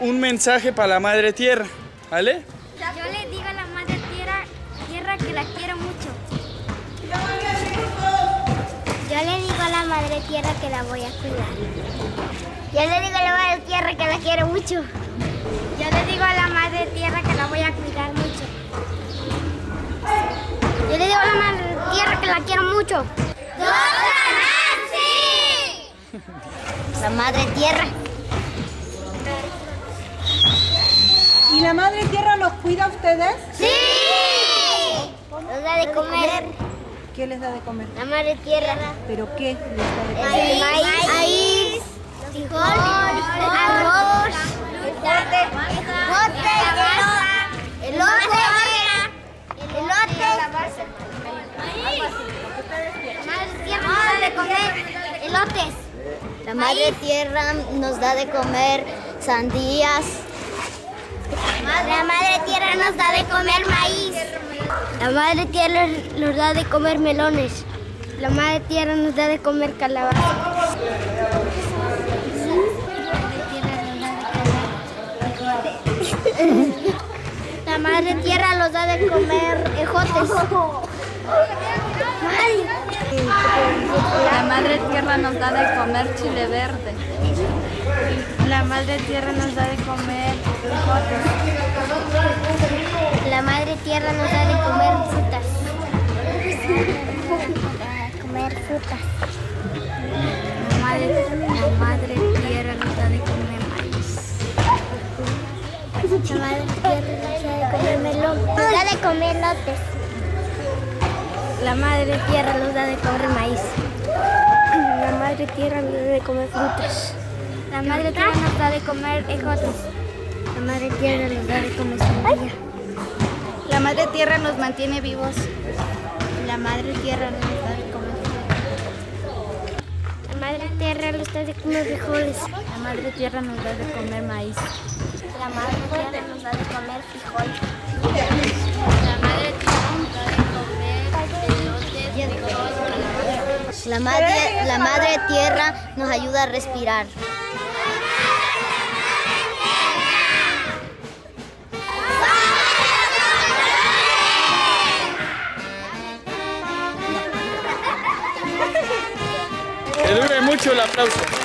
un mensaje para la Madre Tierra, ¿vale? Yo le digo a la Madre Tierra que la quiero mucho. Yo le digo a la Madre Tierra que la voy a cuidar. Yo le digo a la Madre Tierra que la quiero mucho. Yo le digo a la Madre Tierra que la voy a cuidar mucho. Yo le digo a la Madre Tierra que la quiero mucho. ¡Doctora Nancy! La Madre Tierra. ¿Y la Madre Tierra los cuida a ustedes? ¡Sí! Nos da de comer. ¿Qué les da de comer? La Madre Tierra. ¿Pero qué les da de comer? Maíz, frijol, arroz, elote, elotes. La Madre Tierra nos da de comer sandías. La Madre Tierra nos da de comer maíz. La Madre Tierra nos da de comer melones. La Madre Tierra nos da de comer calabaza. La Madre Tierra nos da de comer ejotes. La Madre Tierra nos da de comer chile verde. La Madre Tierra nos da de comer ejotes. La Madre Tierra nos da de comer frutas. La Madre Tierra nos da de comer maíz. La Madre Tierra nos da de comer melón. Nos da de comer lotes. La Madre Tierra nos da de comer maíz. La Madre Tierra nos da de comer frutas. La Madre Tierra nos da de comer ejotes. La Madre Tierra nos da de comer sandía. La Madre Tierra nos mantiene vivos. La Madre Tierra nos da de comer frijoles. La Madre Tierra nos da de comer frijoles. La Madre Tierra nos da de comer maíz. La Madre Tierra nos da de comer frijoles. La Madre Tierra nos da de comer elotes, La Madre Tierra nos ayuda a respirar. Que dure mucho el aplauso.